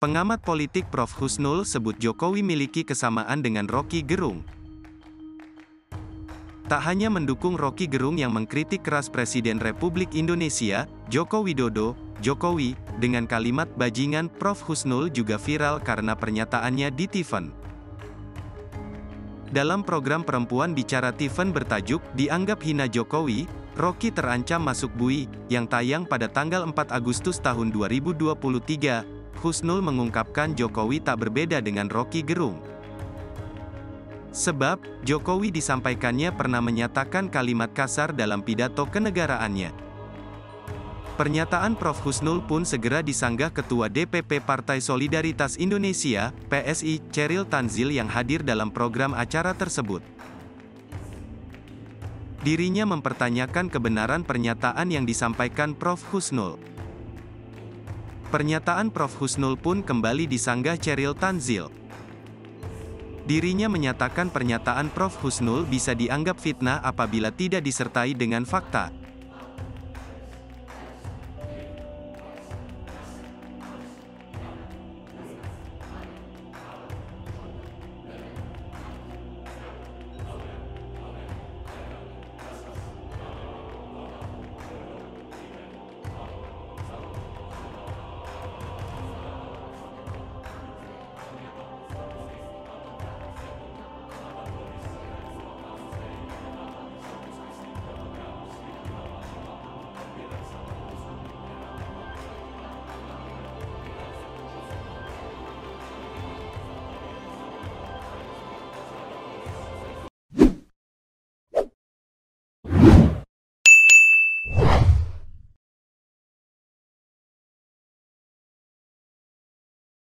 Pengamat politik Prof. Husnul sebut Jokowi miliki kesamaan dengan Rocky Gerung. Tak hanya mendukung Rocky Gerung yang mengkritik keras Presiden Republik Indonesia, Joko Widodo, Jokowi, dengan kalimat bajingan, Prof. Husnul juga viral karena pernyataannya di TIFN. Dalam program Perempuan Bicara TIFN bertajuk, Dianggap Hina Jokowi, Rocky Terancam Masuk Bui, yang tayang pada tanggal 4 Agustus tahun 2023, Husnul mengungkapkan Jokowi tak berbeda dengan Rocky Gerung. Sebab, Jokowi disampaikannya pernah menyatakan kalimat kasar dalam pidato kenegaraannya. Pernyataan Prof. Husnul pun segera disanggah Ketua DPP Partai Solidaritas Indonesia, PSI, Chairil Tanzil yang hadir dalam program acara tersebut. Dirinya mempertanyakan kebenaran pernyataan yang disampaikan Prof. Husnul. Pernyataan Prof. Husnul pun kembali disanggah Chairil Tanzil. Dirinya menyatakan pernyataan Prof. Husnul bisa dianggap fitnah apabila tidak disertai dengan fakta.